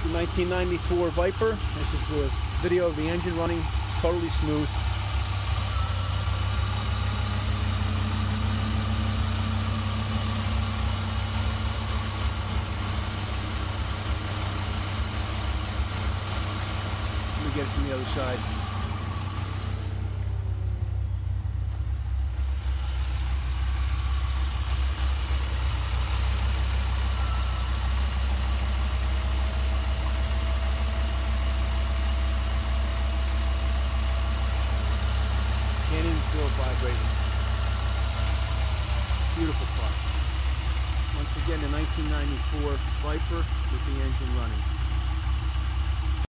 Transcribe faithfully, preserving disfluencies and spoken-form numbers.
The nineteen ninety-four Viper. This is the video of the engine running totally smooth. Let me get it from the other side. Can't even feel it vibrating. Beautiful car. Once again, the nineteen ninety-four Viper with the engine running.